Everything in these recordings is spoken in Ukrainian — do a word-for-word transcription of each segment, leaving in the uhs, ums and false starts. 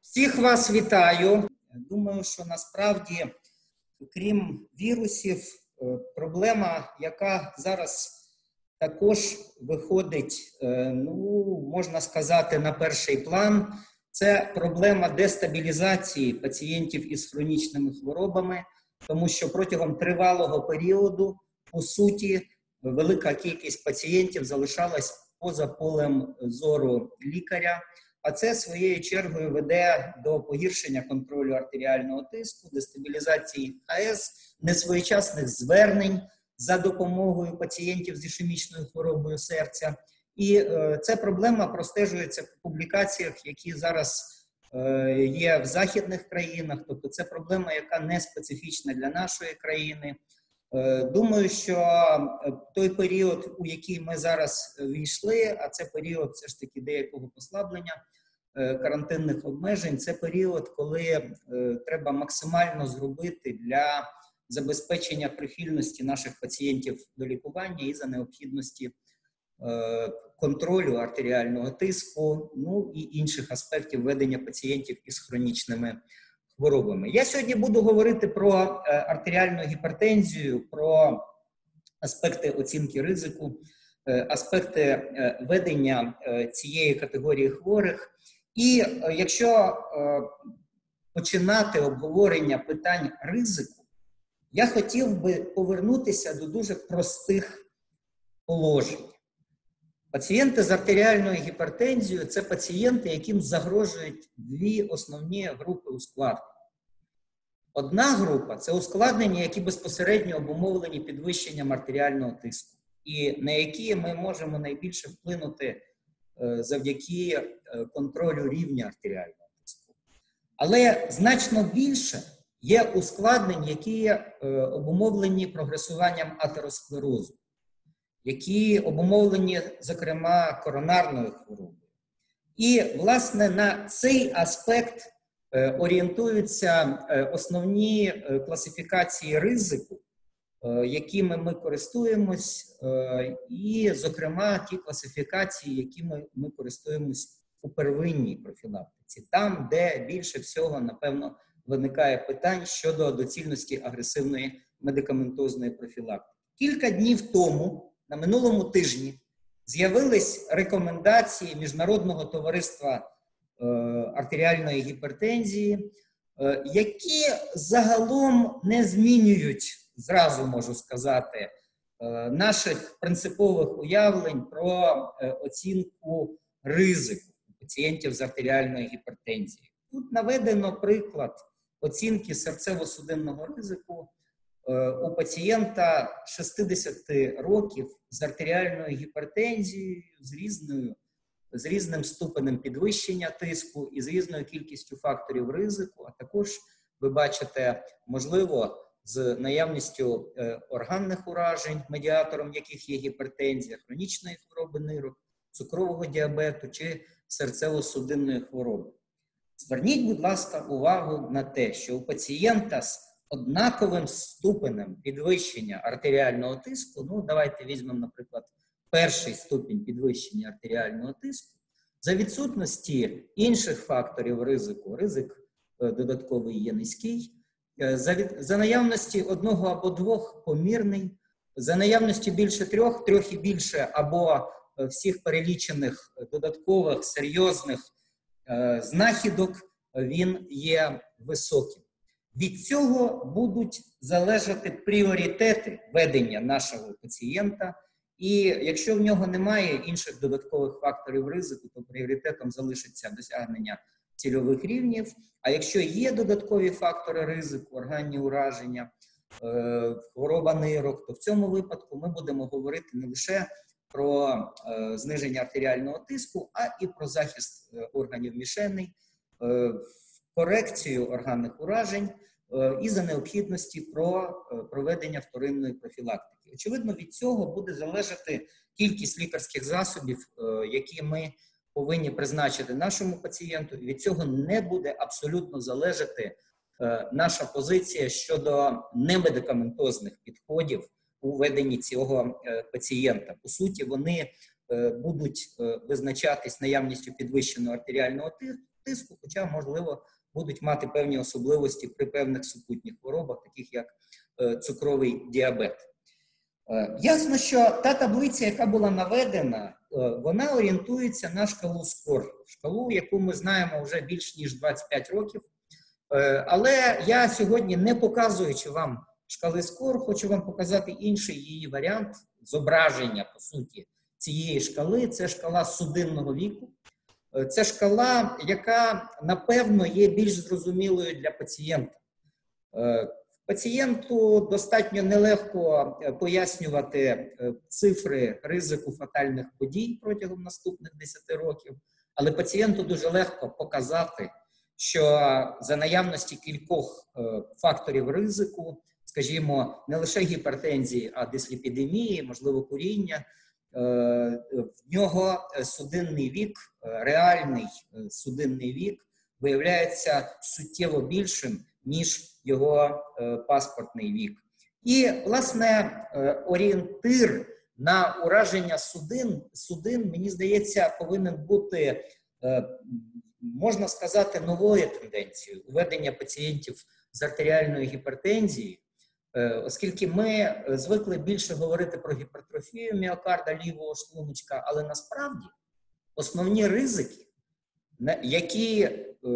Всіх вас вітаю. Думаю, що насправді, крім вірусів, проблема, яка зараз також виходить, ну, можна сказати, на перший план, це проблема дестабілізації пацієнтів із хронічними хворобами, тому що протягом тривалого періоду, по суті, велика кількість пацієнтів залишалась поза полем зору лікаря, а це своєю чергою веде до погіршення контролю артеріального тиску, дестабілізації АЕС, несвоєчасних звернень за допомогою пацієнтів з ішемічною хворобою серця. І е, ця проблема простежується в публікаціях, які зараз е, є в західних країнах. Тобто це проблема, яка не специфічна для нашої країни. Е, думаю, що той період, у який ми зараз війшли, а це період все ж таки деякого послаблення е, карантинних обмежень, це період, коли е, треба максимально зробити для забезпечення прихильності наших пацієнтів до лікування і за необхідності контролю артеріального тиску, ну і інших аспектів ведення пацієнтів із хронічними хворобами. Я сьогодні буду говорити про артеріальну гіпертензію, про аспекти оцінки ризику, аспекти ведення цієї категорії хворих. І якщо починати обговорення питань ризику, я хотів би повернутися до дуже простих положень. Пацієнти з артеріальною гіпертензією – це пацієнти, яким загрожують дві основні групи ускладнень. Одна група – це ускладнення, які безпосередньо обумовлені підвищенням артеріального тиску, і на які ми можемо найбільше вплинути завдяки контролю рівня артеріального тиску. Але значно більше є ускладнень, які обумовлені прогресуванням атеросклерозу, які обумовлені, зокрема, коронарною хворобою. І, власне, на цей аспект орієнтуються основні класифікації ризику, якими ми користуємось, і, зокрема, ті класифікації, якими ми користуємось у первинній профілактиці, там, де більше всього, напевно, виникає питань щодо доцільності агресивної медикаментозної профілактики. Кілька днів тому, на минулому тижні, з'явились рекомендації Міжнародного товариства е, артеріальної гіпертензії, е, які загалом не змінюють, зразу можу сказати, е, наших принципових уявлень про е, оцінку ризику пацієнтів з артеріальною гіпертензією. Тут наведено приклад оцінки серцево-судинного ризику у пацієнта шістдесят років з артеріальною гіпертензією, з, різною, з різним ступенем підвищення тиску і з різною кількістю факторів ризику, а також, ви бачите, можливо, з наявністю органних уражень, медіатором яких є гіпертензія, хронічної хвороби нирок, цукрового діабету чи серцево-судинної хвороби. Зверніть, будь ласка, увагу на те, що у пацієнта з однаковим ступенем підвищення артеріального тиску, ну, давайте візьмемо, наприклад, перший ступінь підвищення артеріального тиску, за відсутності інших факторів ризику, ризик додатковий є низький, за, від, за наявності одного або двох помірний, за наявності більше трьох, трьох і більше, або всіх перелічених додаткових серйозних е, знахідок, він є високим. Від цього будуть залежати пріоритети ведення нашого пацієнта, і якщо в нього немає інших додаткових факторів ризику, то пріоритетом залишиться досягнення цільових рівнів, а якщо є додаткові фактори ризику, органні ураження, хвороба нирок, то в цьому випадку ми будемо говорити не лише про зниження артеріального тиску, а і про захист органів мішеней, корекцію органних уражень і за необхідності про проведення вторинної профілактики. Очевидно, від цього буде залежати кількість лікарських засобів, які ми повинні призначити нашому пацієнту. І від цього не буде абсолютно залежати наша позиція щодо немедикаментозних підходів у веденні цього пацієнта. По суті, вони будуть визначатись наявністю підвищеного артеріального тиску, хоча, можливо, будуть мати певні особливості при певних супутніх хворобах, таких як цукровий діабет. Ясно, що та таблиця, яка була наведена, вона орієнтується на шкалу скор, шкалу, яку ми знаємо вже більш ніж двадцять п'ять років. Але я сьогодні, не показуючи вам шкали скор, хочу вам показати інший її варіант зображення, по суті, цієї шкали. Це шкала судинного віку. Це шкала, яка, напевно, є більш зрозумілою для пацієнта. Пацієнту достатньо нелегко пояснювати цифри ризику фатальних подій протягом наступних десяти років, але пацієнту дуже легко показати, що за наявності кількох факторів ризику, скажімо, не лише гіпертензії, а дисліпідемії, можливо, куріння, в нього судинний вік, реальний судинний вік виявляється суттєво більшим, ніж його паспортний вік. І, власне, орієнтир на ураження судин, судин, мені здається, повинен бути, можна сказати, новою тенденцією введення пацієнтів з артеріальною гіпертензією, оскільки ми звикли більше говорити про гіпертрофію міокарда, лівого шлуночка, але насправді основні ризики, які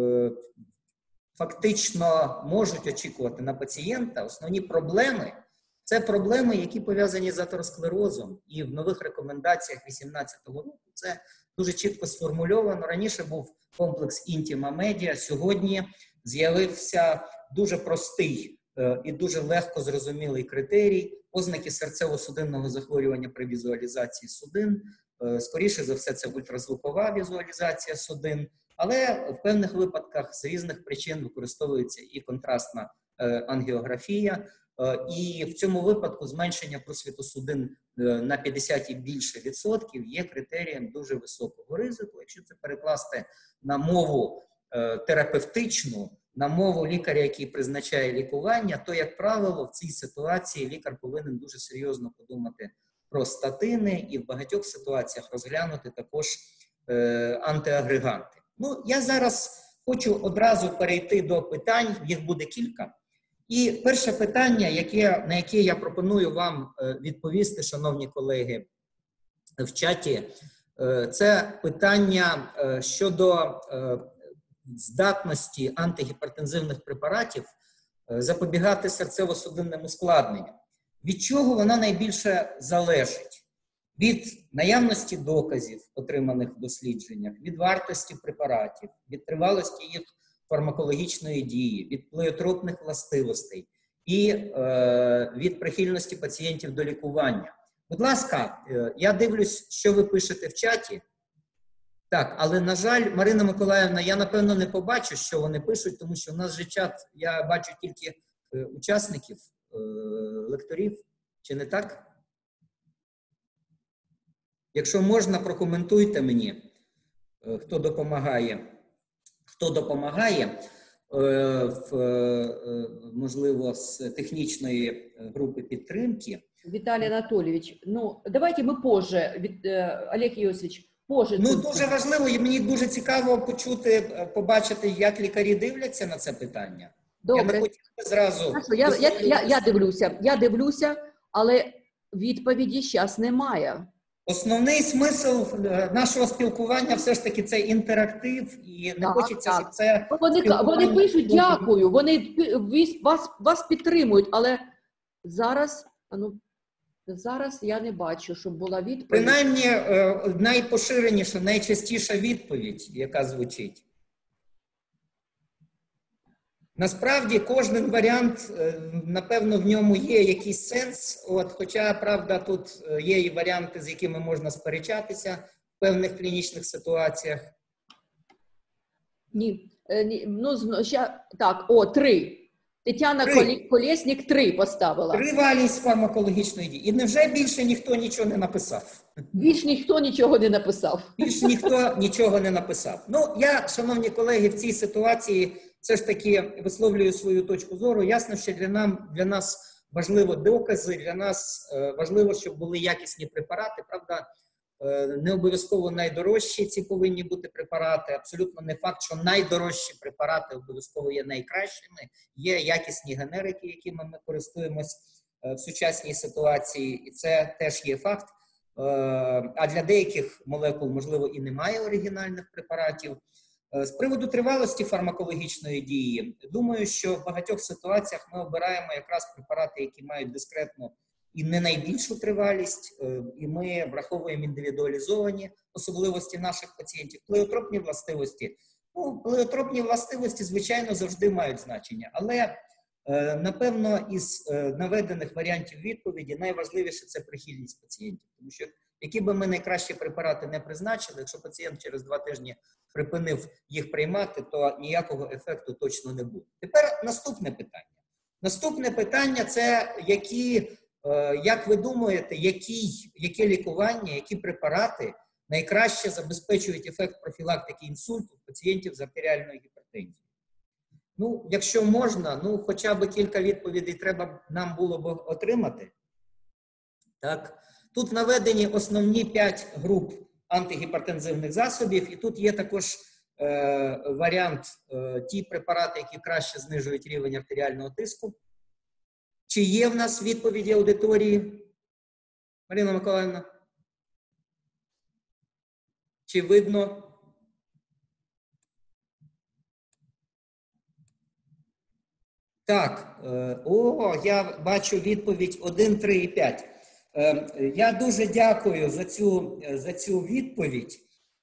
фактично можуть очікувати на пацієнта, основні проблеми – це проблеми, які пов'язані з атеросклерозом. І в нових рекомендаціях дві тисячі вісімнадцятого року це дуже чітко сформульовано. Раніше був комплекс Intima Media, сьогодні з'явився дуже простий і дуже легко зрозумілий критерій – ознаки серцево-судинного захворювання при візуалізації судин. Скоріше за все, це ультразвукова візуалізація судин, але в певних випадках з різних причин використовується і контрастна ангіографія. І в цьому випадку зменшення просвіту судин на п'ятдесят і більше відсотків є критерієм дуже високого ризику. Якщо це перекласти на мову терапевтичну, на мову лікаря, який призначає лікування, то, як правило, в цій ситуації лікар повинен дуже серйозно подумати про статини і в багатьох ситуаціях розглянути також е, антиагреганти. Ну, я зараз хочу одразу перейти до питань, їх буде кілька. І перше питання, яке, на яке я пропоную вам відповісти, шановні колеги, в чаті, це питання щодо здатності антигіпертензивних препаратів запобігати серцево-судинним ускладненням. Від чого вона найбільше залежить? Від наявності доказів, отриманих в дослідженнях, від вартості препаратів, від тривалості їх фармакологічної дії, від плеотропних властивостей і е, від прихильності пацієнтів до лікування. Будь ласка, е, я дивлюсь, що ви пишете в чаті. Так, але, на жаль, Марина Миколаївна, я, напевно, не побачу, що вони пишуть, тому що в нас же чат, я бачу тільки е, учасників, е, лекторів. Чи не так? Якщо можна, прокоментуйте мені, е, хто допомагає. Хто допомагає, можливо, з технічної групи підтримки. Віталій Анатолійович, ну, давайте ми позже, від, Олег Йосифович, позже. Ну, дуже важливо, і мені дуже цікаво почути, побачити, як лікарі дивляться на це питання. Добре. Я не хотів зразу... Я, я, я, я дивлюся, я дивлюся, але відповіді зараз немає. Основний смисл нашого спілкування все ж таки це інтерактив, і не так, хочеться, так. щоб це... Вони, вони пишуть дякую, вони вас, вас підтримують, але зараз, ну, зараз я не бачу, щоб була відповідь. Принаймні, найпоширеніша, найчастіша відповідь, яка звучить. Насправді, кожен варіант, напевно, в ньому є якийсь сенс, от, хоча, правда, тут є і варіанти, з якими можна сперечатися в певних клінічних ситуаціях. Ні, ні ну, ще, так, о, три. Тетяна три. Колєснік три поставила. Тривалість фармакологічної дії. І невже більше ніхто нічого не написав? Більш ніхто нічого не написав. Більш ніхто нічого не написав. Ну, я, шановні колеги, в цій ситуації все ж таки висловлюю свою точку зору. Ясно, що для, нам, для нас важливо докази, для нас е, важливо, щоб були якісні препарати. Правда, Не обов'язково найдорожчі ці повинні бути препарати. Абсолютно не факт, що найдорожчі препарати обов'язково є найкращими. Є якісні генерики, якими ми користуємось в сучасній ситуації, і це теж є факт. А для деяких молекул, можливо, і немає оригінальних препаратів. З приводу тривалості фармакологічної дії, думаю, що в багатьох ситуаціях ми обираємо якраз препарати, які мають дискретну і не найбільшу тривалість, і ми враховуємо індивідуалізовані особливості наших пацієнтів. Плеотропні властивості. Ну, плеотропні властивості, звичайно, завжди мають значення, але, напевно, із наведених варіантів відповіді найважливіше – це прихильність пацієнтів. Тому що, які би ми найкращі препарати не призначили, якщо пацієнт через два тижні припинив їх приймати, то ніякого ефекту точно не буде. Тепер наступне питання. Наступне питання – це які... Як ви думаєте, які, яке лікування, які препарати найкраще забезпечують ефект профілактики інсульту в пацієнтів з артеріальною гіпертензією? Ну, якщо можна, ну, хоча б кілька відповідей треба нам було б отримати. Так. Тут наведені основні п'ять груп антигіпертензивних засобів, і тут є також е, варіант е, ті препарати, які краще знижують рівень артеріального тиску. Чи є в нас відповіді аудиторії? Марина Миколаївна? Чи видно? Так, о, я бачу відповідь один, три і п'ять. Я дуже дякую за цю, за цю відповідь.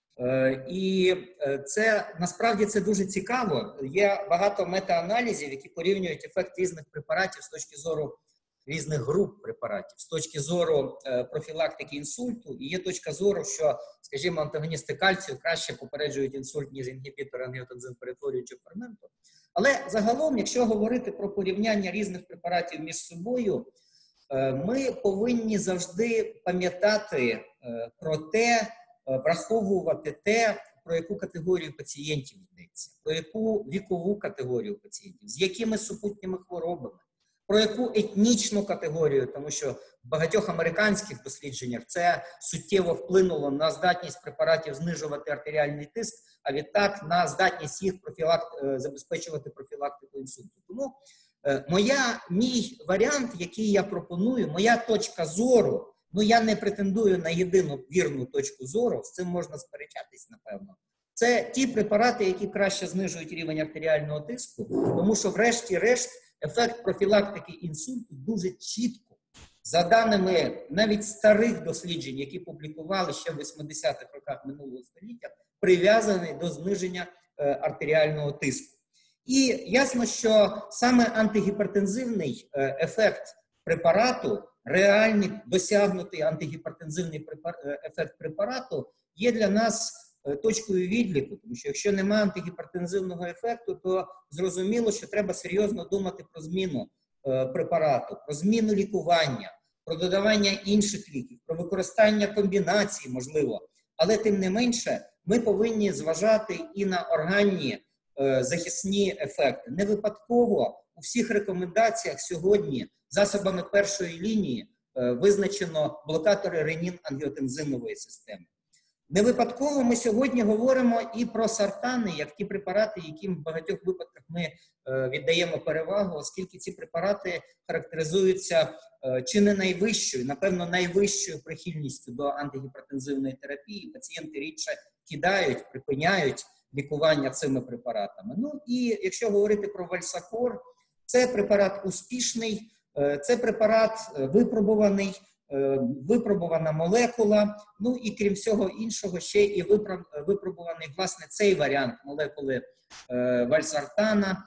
І це, насправді, це дуже цікаво. Є багато метааналізів, які порівнюють ефект різних препаратів з точки зору різних груп препаратів, з точки зору профілактики інсульту. І є точка зору, що, скажімо, антагоністи кальцію краще попереджують інсульт, ніж інгібітори ангіотензин-перетворюючого ферменту. Але загалом, якщо говорити про порівняння різних препаратів між собою, ми повинні завжди пам'ятати про те, враховувати те, про яку категорію пацієнтів йдеться, про яку вікову категорію пацієнтів, з якими супутніми хворобами, про яку етнічну категорію, тому що в багатьох американських дослідженнях це суттєво вплинуло на здатність препаратів знижувати артеріальний тиск, а відтак на здатність їх профілакт... забезпечувати профілактику інсульту. Тому е, моя, мій варіант, який я пропоную, моя точка зору, ну, я не претендую на єдину вірну точку зору, з цим можна сперечатись, напевно. Це ті препарати, які краще знижують рівень артеріального тиску, тому що, врешті-решт, ефект профілактики інсульту дуже чітко, за даними навіть старих досліджень, які публікували ще в вісімдесятих роках минулого століття, прив'язаний до зниження е, артеріального тиску. І ясно, що саме антигіпертензивний е, ефект препарату, реальний досягнутий антигіпертензивний препар... ефект препарату є для нас точкою відліку, тому що якщо немає антигіпертензивного ефекту, то зрозуміло, що треба серйозно думати про зміну е, препарату, про зміну лікування, про додавання інших ліків, про використання комбінацій, можливо. Але тим не менше, ми повинні зважати і на органні е, захисні ефекти. Не випадково у всіх рекомендаціях сьогодні засобами першої лінії е, визначено блокатори ренін-ангіотензинової системи. Не випадково ми сьогодні говоримо і про сартани, як ті препарати, яким в багатьох випадках ми е, віддаємо перевагу, оскільки ці препарати характеризуються е, чи не найвищою, напевно, найвищою прихильністю до антигіпертензивної терапії. Пацієнти рідше кидають, припиняють лікування цими препаратами. Ну і якщо говорити про Вальсакор, це препарат успішний, е, це препарат е, випробуваний, випробувана молекула, ну і крім всього іншого ще і випробуваний, власне, цей варіант молекули вальсартана,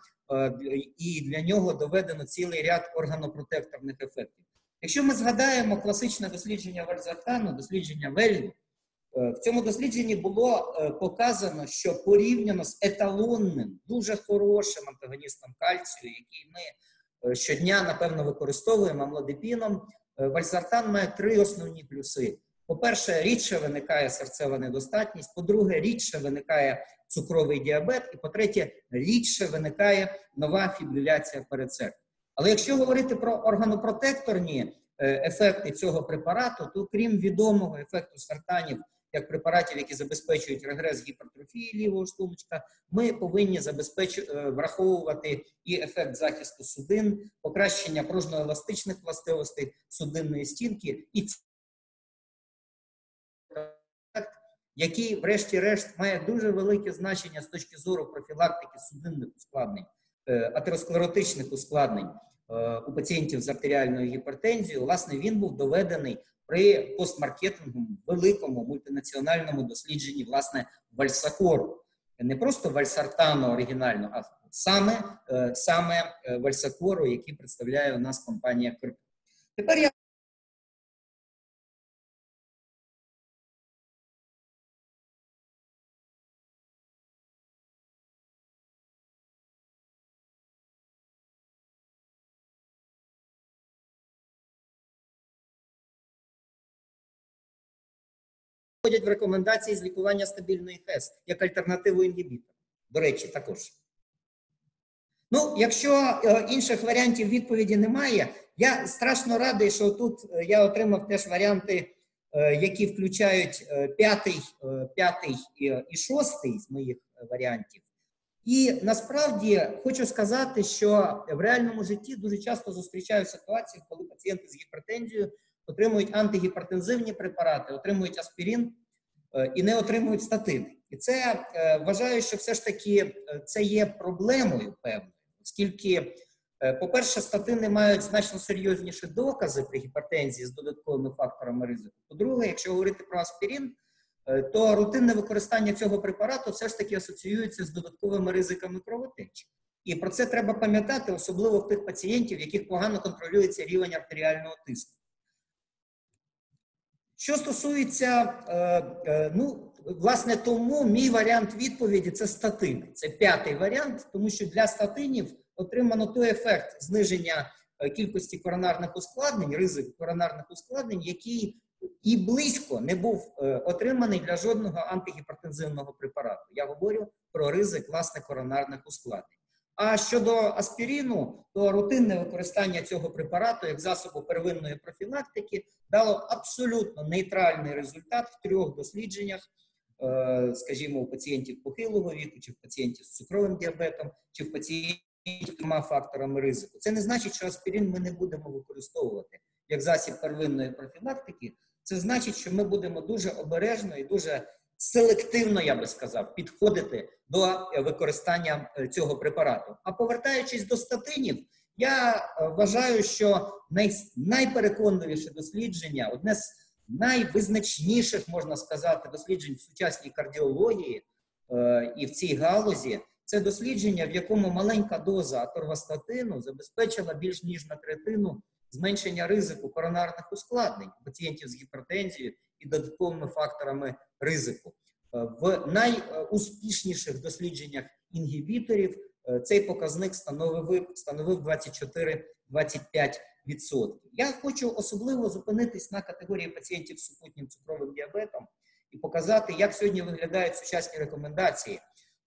і для нього доведено цілий ряд органопротекторних ефектів. Якщо ми згадаємо класичне дослідження вальсартану, дослідження Веллі, в цьому дослідженні було показано, що порівняно з еталонним, дуже хорошим антагоністом кальцію, який ми щодня, напевно, використовуємо, амлодипіном, вальсартан має три основні плюси. По-перше, рідше виникає серцева недостатність, по-друге, рідше виникає цукровий діабет, і по-третє, рідше виникає нова фібриляція передсердь. Але якщо говорити про органопротекторні ефекти цього препарату, то крім відомого ефекту сартанів, як препаратів, які забезпечують регрес гіпертрофії лівого шлуночка, ми повинні забезпечувати, враховувати і ефект захисту судин, покращення пружно-еластичних властивостей судинної стінки, і який, врешті-решт, має дуже велике значення з точки зору профілактики судинних ускладнень, атеросклеротичних ускладнень у пацієнтів з артеріальною гіпертензією. Власне, він був доведений при постмаркетинговому, великому мультинаціональному дослідженні, власне, вальсакору. Не просто вальсартану оригінально, а саме, саме вальсакору, який представляє у нас компанія Крп. Тепер я входять в рекомендації з лікування стабільної ХЕС, як альтернативу інгібітору. До речі, також. Ну, якщо е, інших варіантів відповіді немає, я страшно радий, що тут я отримав теж варіанти, е, які включають е, п'ятий, е, п'ятий і, і шостий з моїх варіантів. І насправді хочу сказати, що в реальному житті дуже часто зустрічаю ситуацію, коли пацієнти з гіпертензією отримують антигіпертензивні препарати, отримують аспірин е, і не отримують статини. І це, е, вважаю, що все ж таки це є проблемою певною, оскільки, е, по-перше, статини мають значно серйозніші докази при гіпертензії з додатковими факторами ризику. По-друге, якщо говорити про аспірин, е, то рутинне використання цього препарату все ж таки асоціюється з додатковими ризиками кровотечі. І про це треба пам'ятати, особливо в тих пацієнтів, в яких погано контролюється рівень артеріального тиску. Що стосується, е, е, ну, власне, тому мій варіант відповіді – це статини. Це п'ятий варіант, тому що для статинів отримано той ефект зниження кількості коронарних ускладнень, ризик коронарних ускладнень, який і близько не був е, отриманий для жодного антигіпертензивного препарату. Я говорю про ризик, власне, коронарних ускладнень. А щодо аспірину, то рутинне використання цього препарату як засобу первинної профілактики дало абсолютно нейтральний результат в трьох дослідженнях, скажімо, у пацієнтів похилого віку, чи в пацієнтів з цукровим діабетом, чи в пацієнтів з двома факторами ризику. Це не значить, що аспірин ми не будемо використовувати як засіб первинної профілактики. Це значить, що ми будемо дуже обережно і дуже селективно, я би сказав, підходити до використання цього препарату. А повертаючись до статинів, я вважаю, що най, найпереконливіше дослідження, одне з найвизначніших, можна сказати, досліджень в сучасній кардіології е, і в цій галузі, це дослідження, в якому маленька доза аторвастатину забезпечила більш ніж на третину зменшення ризику коронарних ускладнень у пацієнтів з гіпертензією і додатковими факторами ризику. В найуспішніших дослідженнях інгібіторів цей показник становив, становив двадцять чотири - двадцять п'ять відсотків. Я хочу особливо зупинитись на категорії пацієнтів з супутнім цукровим діабетом і показати, як сьогодні виглядають сучасні рекомендації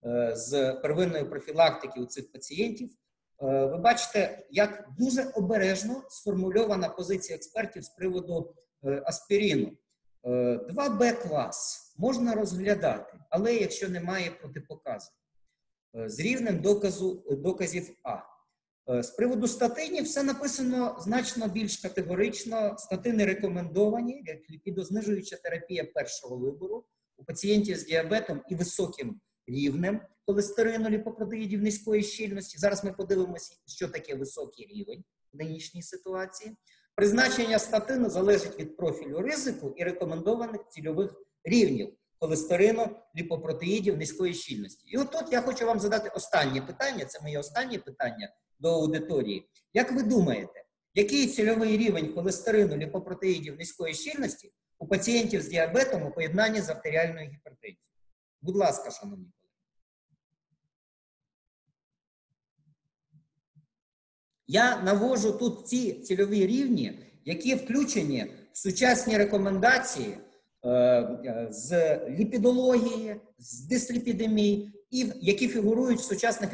з первинної профілактики у цих пацієнтів. Ви бачите, як дуже обережно сформульована позиція експертів з приводу аспірину. два Б клас можна розглядати, але якщо немає протипоказів, з рівнем доказу, доказів А. З приводу статинів все написано значно більш категорично. Статини рекомендовані як ліпідознижуюча терапія першого вибору у пацієнтів з діабетом і високим рівнем холестерину, ліпопротеїдів низької щільності. Зараз ми подивимося, що таке високий рівень в нинішній ситуації. Призначення статину залежить від профілю ризику і рекомендованих цільових рівнів холестерину, ліпопротеїдів низької щільності. І отут я хочу вам задати останнє питання, це моє останнє питання до аудиторії. Як ви думаєте, який цільовий рівень холестерину, ліпопротеїдів низької щільності у пацієнтів з діабетом у поєднанні з артеріальною гіпертензією? Будь ласка, шановні колеги. Я навожу тут ці цільові рівні, які включені в сучасні рекомендації е, з ліпідології, з дисліпідемії, і які фігурують в сучасних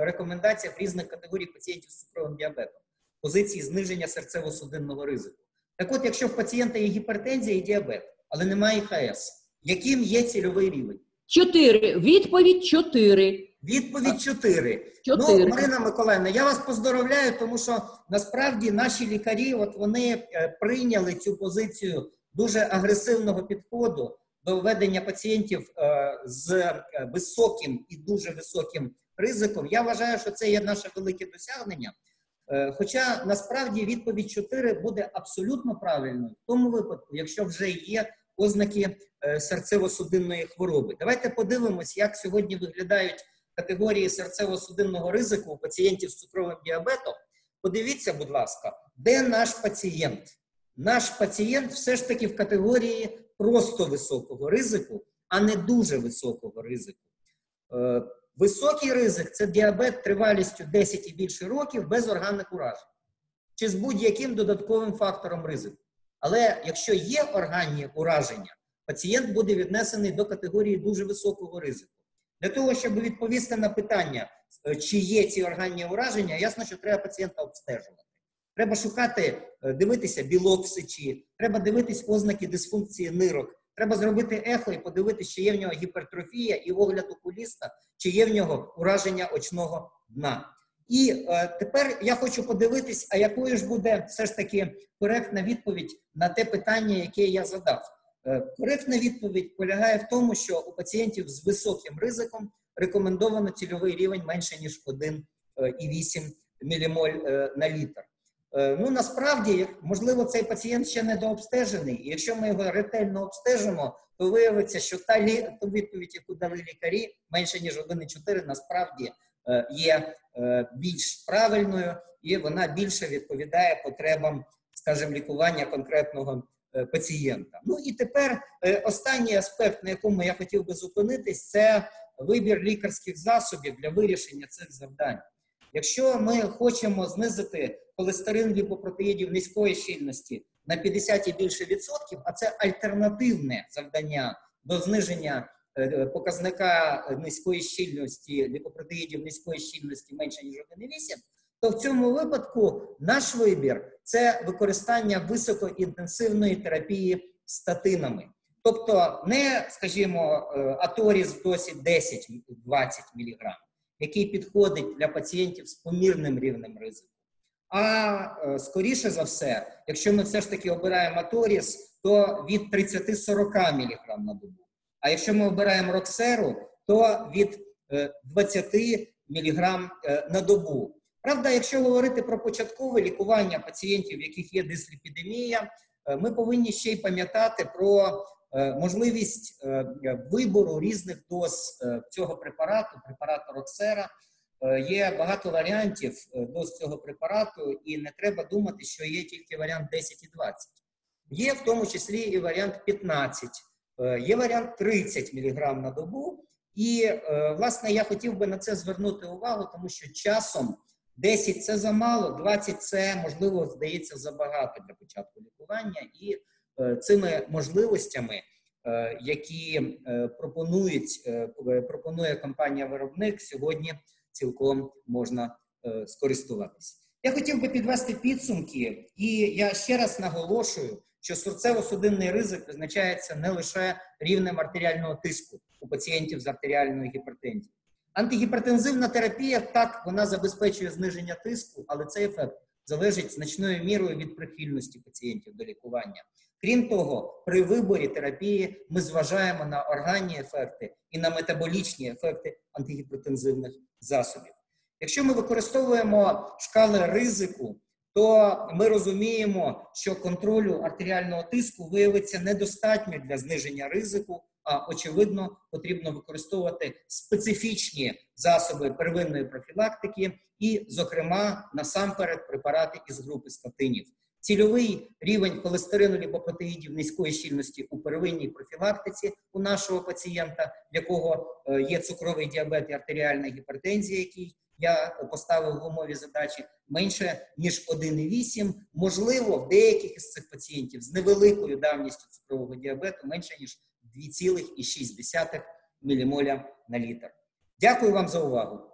рекомендаціях різних категорій пацієнтів з цукровим діабетом, позиції зниження серцево-судинного ризику. Так от, якщо в пацієнта є гіпертензія і діабет, але немає І Х С, яким є цільовий рівень? Чотири. Відповідь чотири. Відповідь чотири. Чотири. Ну, Марина Миколаївна, я вас поздоровляю, тому що насправді наші лікарі, от вони прийняли цю позицію дуже агресивного підходу до введення пацієнтів з високим і дуже високим ризиком. Я вважаю, що це є наше велике досягнення. Хоча насправді відповідь чотири буде абсолютно правильною в тому випадку, якщо вже є ознаки серцево-судинної хвороби. Давайте подивимось, як сьогодні виглядають категорії серцево-судинного ризику у пацієнтів з цукровим діабетом. Подивіться, будь ласка, де наш пацієнт? Наш пацієнт все ж таки в категорії просто високого ризику, а не дуже високого ризику. Високий ризик – це діабет тривалістю десять і більше років без органних уражень. Чи з будь-яким додатковим фактором ризику. Але якщо є органні ураження, пацієнт буде віднесений до категорії дуже високого ризику. Для того, щоб відповісти на питання, чи є ці органні ураження, ясно, що треба пацієнта обстежувати. Треба шукати, дивитися білок в сечі, треба дивитись ознаки дисфункції нирок, треба зробити ехо і подивитися, чи є в нього гіпертрофія і огляд окуліста, чи є в нього ураження очного дна. І е, тепер я хочу подивитись, а якою ж буде все ж таки коректна відповідь на те питання, яке я задав. Е, коректна відповідь полягає в тому, що у пацієнтів з високим ризиком рекомендовано цільовий рівень менше, ніж один і вісім мілімоль е, на літр. Е, ну, насправді, можливо, цей пацієнт ще недообстежений, і якщо ми його ретельно обстежимо, то виявиться, що та, лі... та відповідь, яку дали лікарі, менше, ніж один і чотири, насправді є більш правильною і вона більше відповідає потребам, скажімо, лікування конкретного пацієнта. Ну і тепер останній аспект, на якому я хотів би зупинитись, це вибір лікарських засобів для вирішення цих завдань. Якщо ми хочемо знизити холестерин ліпопротеїдів низької щільності на п'ятдесят і більше відсотків, а це альтернативне завдання до зниження показника низької щільності, ліпопротеїдів низької щільності менше, ніж один і вісім, то в цьому випадку наш вибір – це використання високоінтенсивної терапії статинами. Тобто не, скажімо, Аторіс в дозі десять-двадцять міліграм, який підходить для пацієнтів з помірним рівнем ризику. А скоріше за все, якщо ми все ж таки обираємо Аторіс, то від тридцять-сорок міліграм на добу. А якщо ми обираємо Роксеру, то від двадцяти міліграм на добу. Правда, якщо говорити про початкове лікування пацієнтів, в яких є дисліпідемія, ми повинні ще й пам'ятати про можливість вибору різних доз цього препарату, препарату Роксера. Є багато варіантів доз цього препарату, і не треба думати, що є тільки варіант десять і двадцять. Є в тому числі і варіант п'ятнадцять. Є варіант тридцять міліграм на добу, і, власне, я хотів би на це звернути увагу, тому що часом десять – це замало, двадцять – це, можливо, здається, забагато для початку лікування, і цими можливостями, які пропонують, пропонує компанія-виробник, сьогодні цілком можна скористуватися. Я хотів би підвести підсумки, і я ще раз наголошую, що серцево-судинний ризик визначається не лише рівнем артеріального тиску у пацієнтів з артеріальною гіпертензією. Антигіпертензивна терапія, так, вона забезпечує зниження тиску, але цей ефект залежить значною мірою від прихильності пацієнтів до лікування. Крім того, при виборі терапії ми зважаємо на органні ефекти і на метаболічні ефекти антигіпертензивних засобів. Якщо ми використовуємо шкали ризику, то ми розуміємо, що контролю артеріального тиску виявиться недостатньо для зниження ризику, а, очевидно, потрібно використовувати специфічні засоби первинної профілактики і, зокрема, насамперед препарати із групи статинів. Цільовий рівень холестерину ліпопротеїдів низької щільності у первинній профілактиці у нашого пацієнта, в якого є цукровий діабет і артеріальна гіпертензія, який я поставив в умові задачі, менше, ніж один і вісім. Можливо, в деяких із цих пацієнтів з невеликою давністю цукрового діабету менше, ніж два цілих шість десятих мілімоля на літр. Дякую вам за увагу.